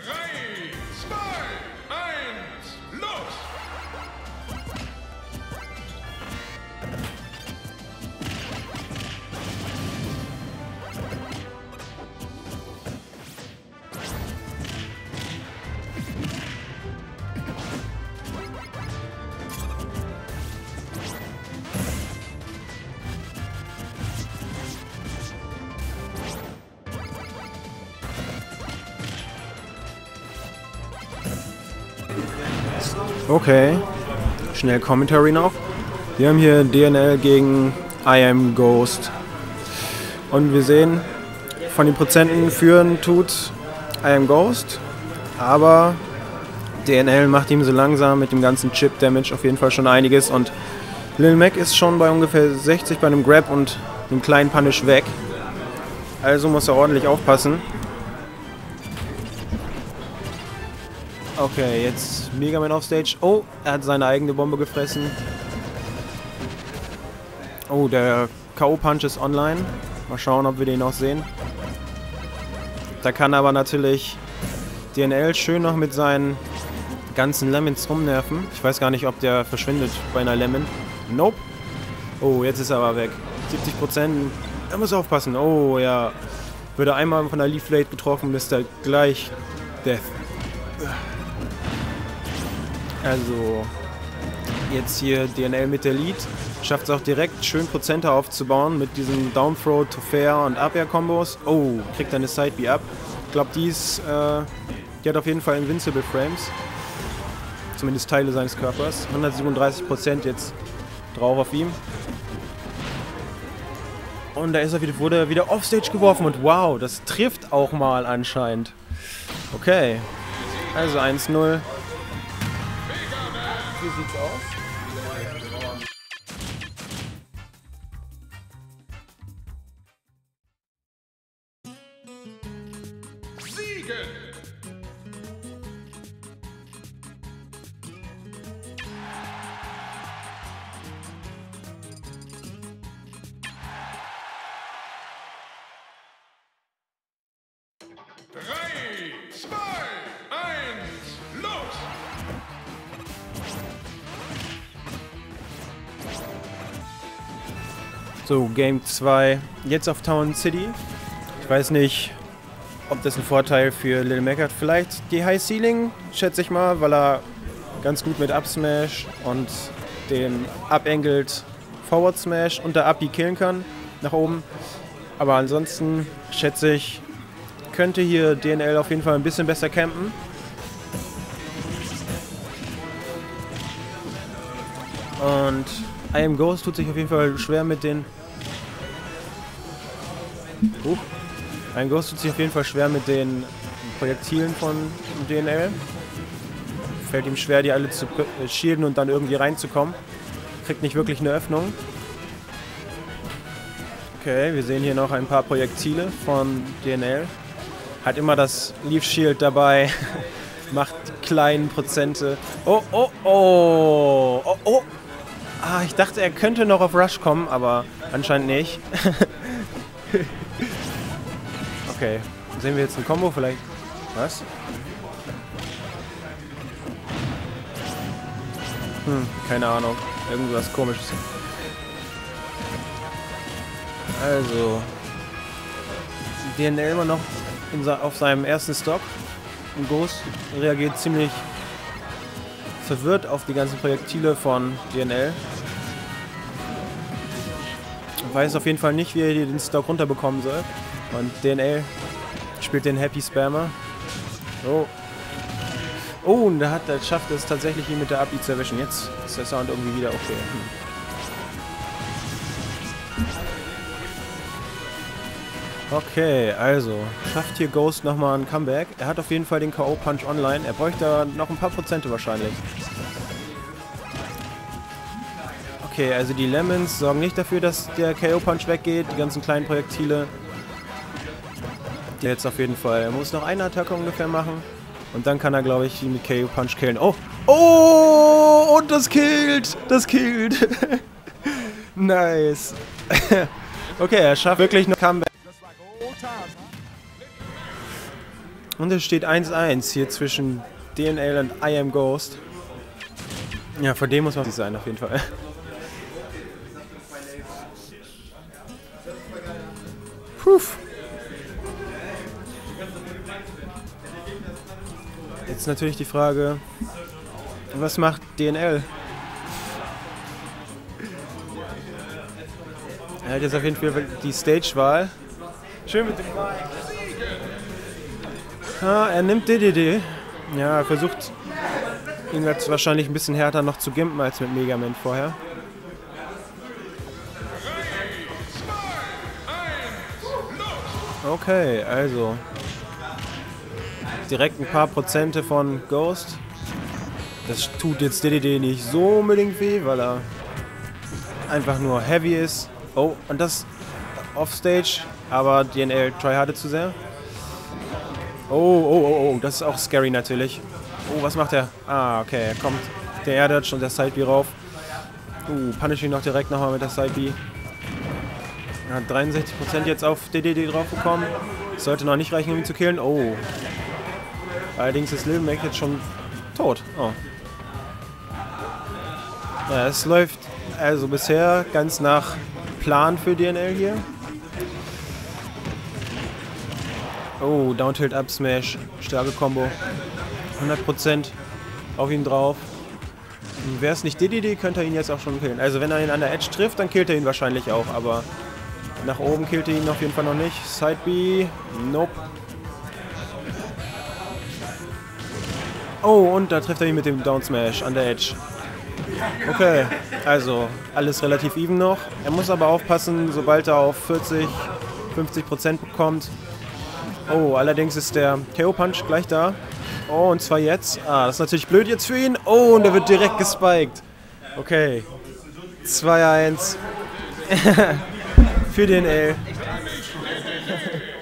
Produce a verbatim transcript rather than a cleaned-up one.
drei, zwei, eins, los! Okay, schnell Commentary noch. Wir haben hier D N L gegen I Am Ghost. Und wir sehen, von den Prozenten führen tut I Am Ghost. Aber D N L macht ihm so langsam mit dem ganzen Chip-Damage auf jeden Fall schon einiges. Und Lil Mac ist schon bei ungefähr sechzig bei einem Grab und einem kleinen Punish weg. Also muss er ordentlich aufpassen. Okay, jetzt Mega Man auf Stage. Oh, er hat seine eigene Bombe gefressen. Oh, der K O-Punch ist online. Mal schauen, ob wir den noch sehen. Da kann aber natürlich D N L schön noch mit seinen ganzen Lemons rumnerven. Ich weiß gar nicht, ob der verschwindet bei einer Lemon. Nope. Oh, jetzt ist er aber weg. siebzig Prozent. Er muss aufpassen. Oh, ja. Wird er einmal von der Leaf Blade getroffen, ist er gleich Death. Also, jetzt hier D N L mit der Lead. Schafft es auch direkt schön Prozente aufzubauen mit diesen Down Throw, to Fair und Up Air Kombos. Oh, kriegt eine Side B ab. Ich glaube, die ist, äh, die hat auf jeden Fall Invincible Frames. Zumindest Teile seines Körpers. hundertsiebenunddreißig Prozent jetzt drauf auf ihm. Und da ist er wieder, wurde er wieder offstage geworfen und wow, das trifft auch mal anscheinend. Okay, also eins null. Wie sieht's aus? Siegen! drei, zwei, eins, los! So, Game zwei. Jetzt auf Town City. Ich weiß nicht, ob das ein Vorteil für Lil Mac hat. Vielleicht die High Ceiling, schätze ich mal, weil er ganz gut mit Up Smash und dem Up-Angled Forward Smash und der Up-B killen kann, nach oben. Aber ansonsten, schätze ich, könnte hier D N L auf jeden Fall ein bisschen besser campen. Und I Am Ghost tut sich auf jeden Fall schwer mit den... Uh, I Am Ghost tut sich auf jeden Fall schwer mit den Projektilen von D N L. Fällt ihm schwer, die alle zu shielden und dann irgendwie reinzukommen. Kriegt nicht wirklich eine Öffnung. Okay, wir sehen hier noch ein paar Projektile von D N L. Hat immer das Leaf Shield dabei. Macht die kleinen Prozente. Oh, oh, oh. Oh, oh. Ah, ich dachte, er könnte noch auf Rush kommen, aber anscheinend nicht. Okay, sehen wir jetzt ein Combo vielleicht? Was? Hm, keine Ahnung. Irgendwas Komisches. Also, D N L immer noch in, auf seinem ersten Stock. Und Ghost reagiert ziemlich verwirrt auf die ganzen Projektile von D N L. Weiß auf jeden Fall nicht, wie er den Stock runterbekommen soll. Und D N L spielt den Happy Spammer. Oh. Oh, und da hat, er schafft es tatsächlich, ihn mit der Up-B zu erwischen. Jetzt ist der Sound irgendwie wieder okay. Hm. Okay, also schafft hier Ghost nochmal ein Comeback. Er hat auf jeden Fall den K O-Punch online. Er bräuchte noch ein paar Prozente wahrscheinlich. Okay, also die Lemons sorgen nicht dafür, dass der K O-Punch weggeht. Die ganzen kleinen Projektile. Jetzt auf jeden Fall. Er muss noch eine Attacke ungefähr machen. Und dann kann er, glaube ich, ihn mit K O-Punch killen. Oh! Oh! Und das killt! Das killt! Nice! Okay, er schafft wirklich noch Comeback. Und es steht eins eins hier zwischen D N L und I Am Ghost. Ja, von dem muss man sich sein, auf jeden Fall. Puh. Jetzt natürlich die Frage, was macht D N L? Er hat jetzt auf jeden Fall die Stage-Wahl. Schön mit dem Mike. Ah, er nimmt D D D. Ja, er versucht ihn jetzt wahrscheinlich ein bisschen härter noch zu gimpen als mit Mega Man vorher. Okay, also direkt ein paar Prozente von Ghost. Das tut jetzt D D D nicht so unbedingt weh, weil er einfach nur heavy ist. Oh, und das offstage, aber D N L tryhardet zu sehr. Oh, oh, oh, oh, das ist auch scary natürlich. Oh, was macht er? Ah, okay, er kommt der Air Dodge und der Side B rauf. Uh, punish ihn noch direkt nochmal mit der Side B. Er hat dreiundsechzig Prozent jetzt auf D D D drauf bekommen. Sollte noch nicht reichen, um ihn zu killen. Oh. Allerdings ist Lil Mac jetzt schon tot. Oh. Ja, es läuft also bisher ganz nach Plan für D N L hier. Oh, Down Tilt Up Smash. Starke Combo. hundert Prozent auf ihn drauf. Wäre es nicht D D D, könnte er ihn jetzt auch schon killen. Also wenn er ihn an der Edge trifft, dann killt er ihn wahrscheinlich auch. Aber nach oben killt er ihn auf jeden Fall noch nicht. Side B. Nope. Oh, und da trifft er ihn mit dem Down Smash an der Edge. Okay, also alles relativ even noch. Er muss aber aufpassen, sobald er auf vierzig, fünfzig Prozent bekommt. Oh, allerdings ist der K O-Punch gleich da. Oh, und zwar jetzt. Ah, das ist natürlich blöd jetzt für ihn. Oh, und er wird direkt gespiked. Okay. zwei eins. Für D N L.